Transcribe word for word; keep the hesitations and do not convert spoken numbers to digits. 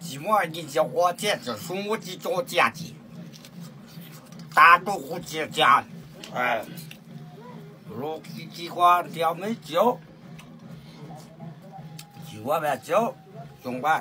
鸡毛你叫我这这送我去找姐姐，大豆腐姐家，哎，肉皮鸡块两没交，几万块交，中吧。